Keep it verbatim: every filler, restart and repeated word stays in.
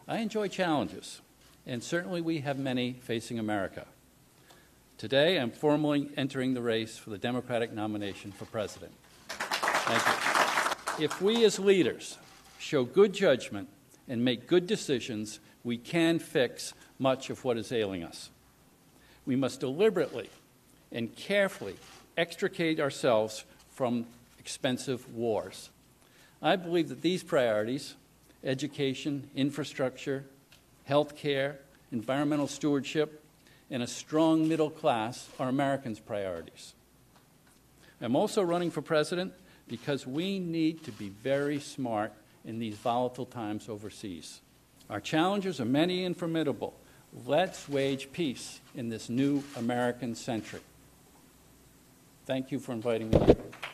I enjoy challenges, and certainly we have many facing America. Today, I'm formally entering the race for the Democratic nomination for president. Thank you. If we as leaders show good judgment and make good decisions, we can fix much of what is ailing us. We must deliberately and carefully extricate ourselves from expensive wars. I believe that these priorities, education, infrastructure, health care, environmental stewardship, and a strong middle class are Americans' priorities. I'm also running for president because we need to be very smart in these volatile times overseas. Our challenges are many and formidable. Let's wage peace in this new American century. Thank you for inviting me.